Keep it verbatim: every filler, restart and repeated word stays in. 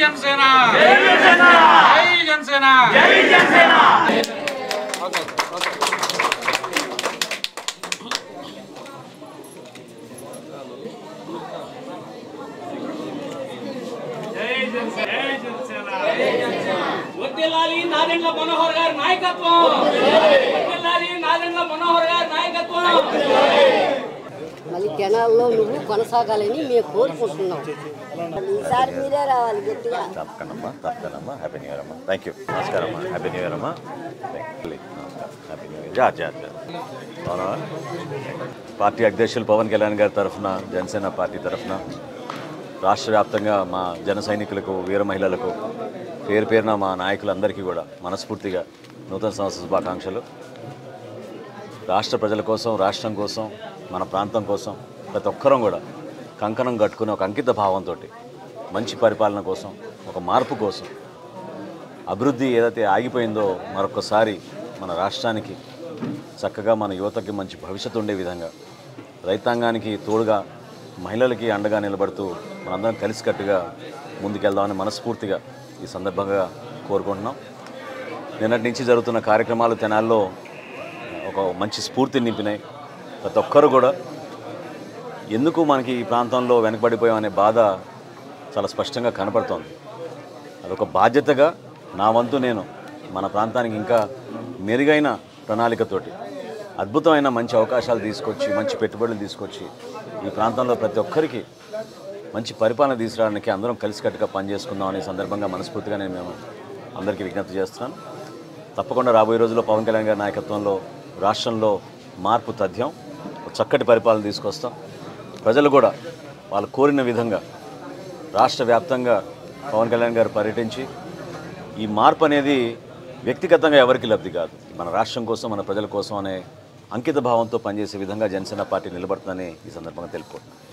जनसेना जय जनसेना जय जनसेना जय जनसेना ओके ओके जय जनसेना जय जनसेना जय जनसेना వడ్డేలాలి నాదెండ్ల మనోహర్ గారి నాయకత్వం వడ్డేలాలి నాదెండ్ల మనోహర్ గారి నాయకత్వం మళ్ళీ జనాల్లో నువ్వు కొనసాగాలని మేము కోరుకుంటున్నాం. ఈసారి మీరే రావాలి గట్టిగా. తప్పకనమ్మా తప్పకనమ్మా హ్యాపీ న్యూ ఇయర్ అమ్మా. Thank you. నమస్కారం అమ్మా. హ్యాపీ న్యూ ఇయర్ అమ్మా. నమస్కారం. Happy new year. జా జా జా అవునా పార్టీ అధ్యక్షులు పవన్ కళ్యాణ్ గారి తరఫున జనసేన పార్టీ తరఫున రాష్ట్ర వ్యాప్తంగా మా జన సైనికులకు వీర మహిళలకు పేరు పేరున మా నాయకులందరికీ కూడా మనస్ఫూర్తిగా నూతన సంవత్సర శుభాకాంక్షలు. రాష్ట్ర ప్రజల కోసం, రాష్ట్రం కోసం, మన ప్రాంతం కోసం ప్రతి ఒక్కరం కూడా కంకణం కట్టుకుని ఒక అంకిత భావంతో మంచి పరిపాలన కోసం, ఒక మార్పు కోసం, అభివృద్ధి ఏదైతే ఆగిపోయిందో మరొకసారి మన రాష్ట్రానికి చక్కగా మన యువతకి మంచి భవిష్యత్తు ఉండే విధంగా, రైతాంగానికి తోడుగా, మహిళలకి అండగా నిలబడుతూ మనందరం కలిసికట్టుగా ముందుకెళ్దామని మనస్ఫూర్తిగా ఈ సందర్భంగా కోరుకుంటున్నాం. నిన్నటి నుంచి జరుగుతున్న కార్యక్రమాలు తెనాల్లో ఒక మంచి స్ఫూర్తిని నింపినాయి. ప్రతి ఒక్కరు కూడా ఎందుకు మనకి ఈ ప్రాంతంలో వెనకబడిపోయామనే బాధ చాలా స్పష్టంగా కనపడుతోంది. అదొక బాధ్యతగా నా వంతు నేను మన ప్రాంతానికి ఇంకా మెరుగైన ప్రణాళికతోటి అద్భుతమైన మంచి అవకాశాలు తీసుకొచ్చి, మంచి పెట్టుబడులు తీసుకొచ్చి ఈ ప్రాంతంలో ప్రతి ఒక్కరికి మంచి పరిపాలన తీసుకురావడానికి అందరం కలిసికట్టుగా పనిచేసుకుందాం అనే సందర్భంగా మనస్ఫూర్తిగా నేను మేము అందరికీ విజ్ఞప్తి చేస్తున్నాను. తప్పకుండా రాబోయే రోజుల్లో పవన్ కళ్యాణ్ గారి నాయకత్వంలో రాష్ట్రంలో మార్పు తథ్యం, చక్కటి పరిపాలన తీసుకొస్తాం. ప్రజలు కూడా వాళ్ళు కోరిన విధంగా రాష్ట్ర వ్యాప్తంగా పవన్ కళ్యాణ్ గారు పర్యటించి ఈ మార్పు అనేది వ్యక్తిగతంగా ఎవరికి లబ్ధి కాదు, మన రాష్ట్రం కోసం, మన ప్రజల కోసం అనే అంకిత భావంతో పనిచేసే విధంగా జనసేన పార్టీ నిలబడుతుందని ఈ సందర్భంగా తెలుపుకుంటున్నాను.